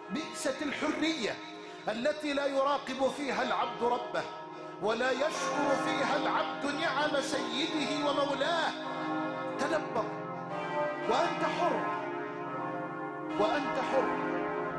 بئست الحرية التي لا يراقب فيها العبد ربه ولا يشكر فيها العبد نعم سيده ومولاه. تدبر وأنت حر، وأنت حر.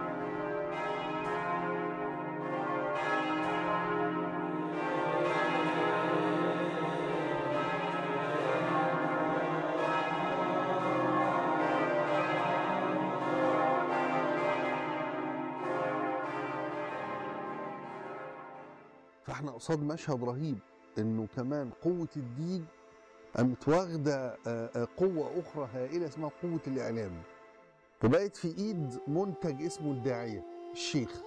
فاحنا قصاد مشهد رهيب، انه كمان قوة الدين قامت واخدة قوة أخرى هائلة اسمها قوة الإعلام، فبقت في إيد منتج اسمه الداعية الشيخ.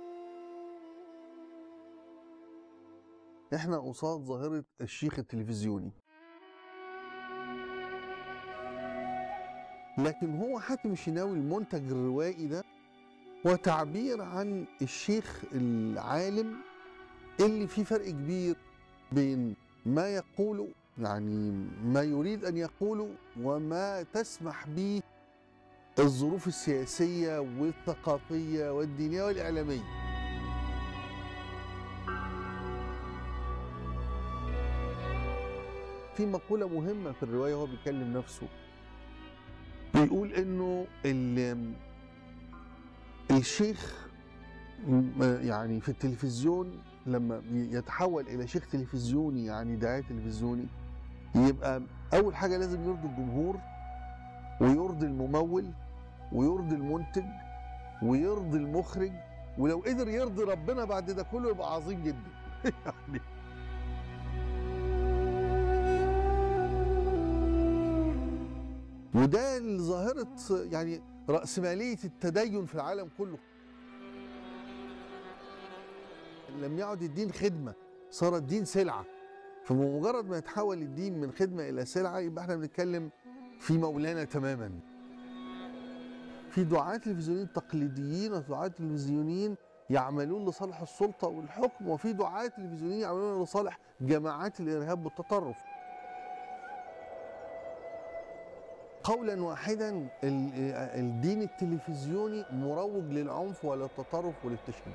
احنا قصاد ظاهرة الشيخ التلفزيوني، لكن هو حاتم الشناوي المنتج الروائي ده هو تعبير عن الشيخ العالم اللي فيه فرق كبير بين ما يقوله، يعني ما يريد أن يقوله، وما تسمح به الظروف السياسية والثقافية والدينية والإعلامية. في مقولة مهمة في الرواية هو بيكلم نفسه، بيقول إنه الشيخ يعني في التلفزيون لما يتحول إلى شيخ تلفزيوني، يعني داعية تلفزيوني، يبقى أول حاجة لازم يرضي الجمهور ويرضي الممول ويرضي المنتج ويرضي المخرج، ولو قدر يرضي ربنا بعد ده كله يبقى عظيم جدا. يعني وده ظاهرة يعني رأسمالية التدين في العالم كله. لم يعد الدين خدمة، صار الدين سلعة. فبمجرد ما يتحول الدين من خدمة إلى سلعة يبقى احنا بنتكلم في مولانا تماما. في دعاة تلفزيونيين تقليديين ودعاة تلفزيونيين يعملون لصالح السلطة والحكم، وفي دعاة تلفزيونيين يعملون لصالح جماعات الإرهاب والتطرف. قولا واحدا الدين التلفزيوني مروج للعنف وللتطرف وللتشدد.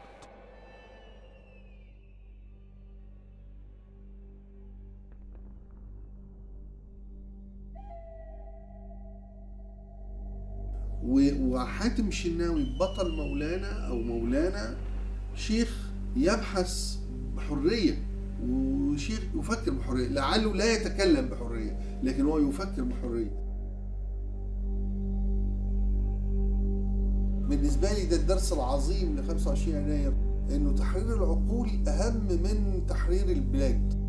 وحاتم الشناوي بطل مولانا أو مولانا شيخ يبحث بحرية، وشيخ يفكر بحرية، لعله لا يتكلم بحرية لكن هو يفكر بحرية. بالنسبة لي ده الدرس العظيم ل 25 يناير، إنه تحرير العقول أهم من تحرير البلاد.